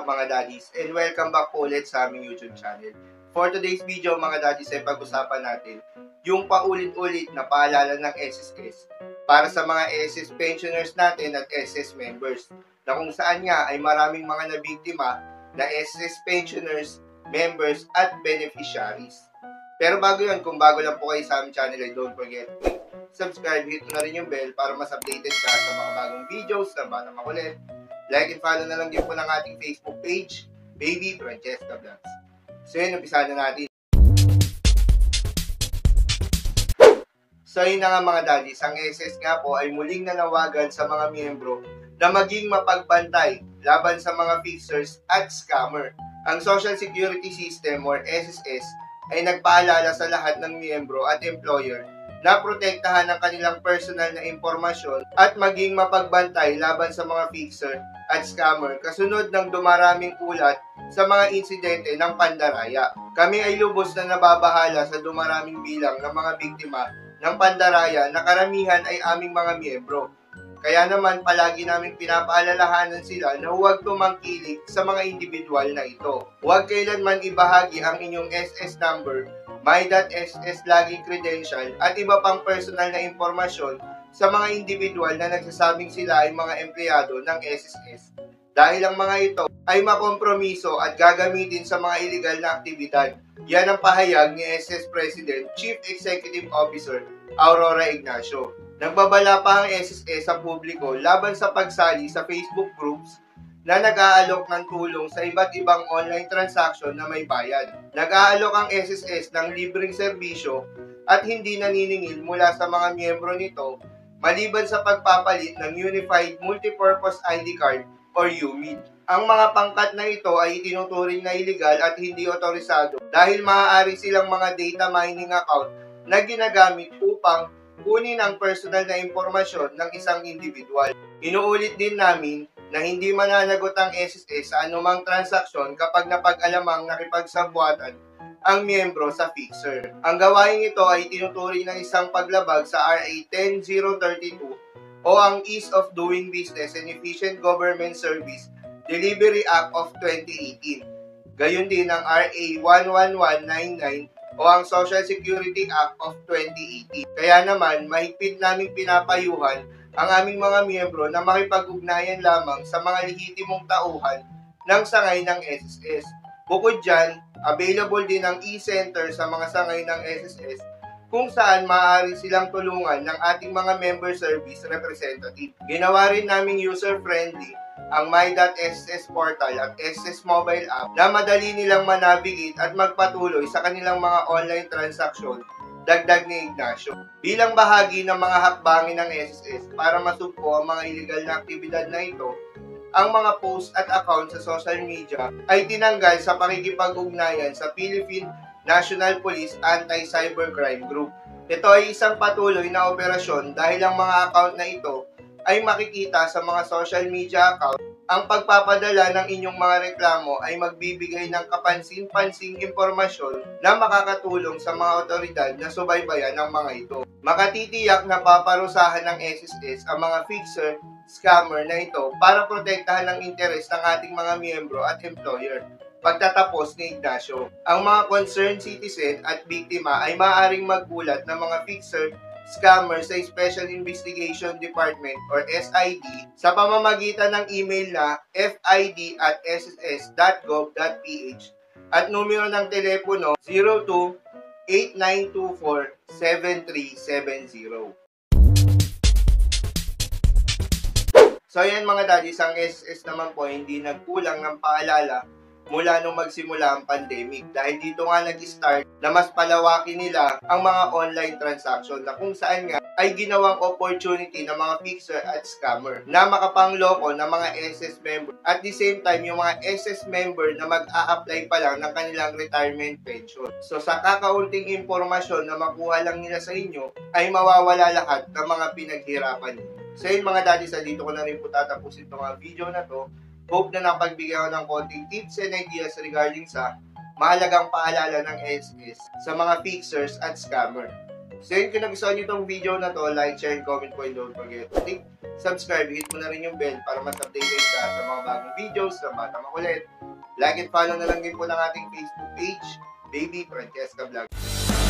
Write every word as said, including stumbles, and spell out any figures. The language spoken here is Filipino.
up mga daddies and welcome back po ulit sa aming YouTube channel. For today's video mga daddies ay pag-usapan natin yung paulit-ulit na paalala ng S S S para sa mga S S pensioners natin at S S members na kung saan nga ay maraming mga nabiktima na S S pensioners, members at beneficiaries. Pero bago yun, kung bago lang po kayo sa aming channel ay don't forget to subscribe, hit mo na rin yung bell para mas updated ka sa mga bagong videos na Batang Makulit. Like and follow na lang din po ng ating Facebook page, Baby Franchesca Vlogs. So yun, umpisa na natin. So yun na nga mga daddies, ang S S nga po ay muling nanawagan sa mga miyembro na maging mapagbantay laban sa mga fixers at scammer. Ang Social Security System or S S S ay nagpaalala sa lahat ng miyembro at employer na protektahan ang kanilang personal na impormasyon at maging mapagbantay laban sa mga fixer at scammer kasunod ng dumaraming ulat sa mga insidente ng pandaraya. Kami ay lubos na nababahala sa dumaraming bilang ng mga biktima ng pandaraya na karamihan ay aming mga miyembro. Kaya naman palagi naming pinapaalalahanan sila na huwag tumangkilik sa mga individual na ito. Huwag kailanman ibahagi ang inyong S S number, my.ss login credential at iba pang personal na impormasyon sa mga individual na nagsasabing sila ay mga empleyado ng S S S. Dahil ang mga ito ay makompromiso at gagamitin sa mga iligal na aktibidad. Yan ang pahayag ni S S President Chief Executive Officer Aurora Ignacio. Nagbabala pa ang S S S sa publiko laban sa pagsali sa Facebook groups na nag-aalok ng tulong sa iba't ibang online transaction na may bayad. Nag-aalok ang S S S ng libreng serbisyo at hindi naniningil mula sa mga miyembro nito maliban sa pagpapalit ng Unified Multipurpose I D Card or U M I D. Ang mga pangkat na ito ay itinuturing na iligal at hindi otorisado dahil maaari silang mga data mining account na ginagamit upang kunin ang personal na impormasyon ng isang individual. Inuulit din namin na hindi mananagot ang S S S sa anumang transaksyon kapag napag-alamang nakipagsabwatan ang miyembro sa fixer. Ang gawain ito ay tinuturing ng isang paglabag sa R A ten thousand thirty-two o ang Ease of Doing Business and Efficient Government Service Delivery Act of twenty eighteen. Gayon din ang R A one one one nine nine o ang Social Security Act of twenty eighteen. Kaya naman, mahigpit naming pinapayuhan ang aming mga miyembro na makipag-ugnayan lamang sa mga lehitimong tauhan ng sangay ng S S S. Bukod dyan, available din ang e-center sa mga sangay ng S S S kung saan maaari silang tulungan ng ating mga member service representative. Ginawa rin naming user-friendly ang my.ss portal at S S mobile app na madali nilang manavigate at magpatuloy sa kanilang mga online transaksyon, dagdag ni Ignacio. Bilang bahagi ng mga hakbangin ng S S S para masugpo ang mga illegal na aktibidad na ito, ang mga post at account sa social media ay tinanggal sa pakikipag-ugnayan sa Philippine National Police Anti-Cybercrime Group. Ito ay isang patuloy na operasyon dahil ang mga account na ito ay makikita sa mga social media account. Ang pagpapadala ng inyong mga reklamo ay magbibigay ng kapansin-pansing impormasyon na makakatulong sa mga otoridad na subaybayan ng mga ito. Makatitiyak na paparusahan ng S S S ang mga fixer, scammer na ito para protektahan ang interes ng ating mga miyembro at employer. Pagtatapos ni Ignacio, ang mga concerned citizen at biktima ay maaaring magulat ng mga fixer, scammer sa Special Investigation Department or S I D sa pamamagitan ng email na f i d at s s s dot gov dot p h at numero ng telepono zero two eight nine two four seven three seven zero. So yan mga daddies, ang S S S naman po hindi nagkulang ng paalala mula nung magsimula ang pandemic dahil dito nga nag-start na mas palawakin nila ang mga online transaction na kung saan nga ay ginawang opportunity ng mga fixer at scammer na makapangloko ng mga S S member at the same time yung mga S S member na mag-a-apply pa lang ng kanilang retirement pension. So sa kakaunting impormasyon na makuha lang nila sa inyo ay mawawala lahat ng mga pinaghirapan niyo. So yun mga daddies, dito ko na rin po tatapusin itong mga video na to. Hope na napagbigyan ko ng konting tips and ideas regarding sa mahalagang paalala ng S S S sa mga fixers at scammer. So yun, kung nagustuhan nyo itong video na to, like, share, and comment po, and don't forget to click subscribe, hit mo na rin yung bell para mas updated ka sa mga bagong videos ng Bata Makulit. Like and follow na lang din po ng ating Facebook page, Baby Franchesca Vlog.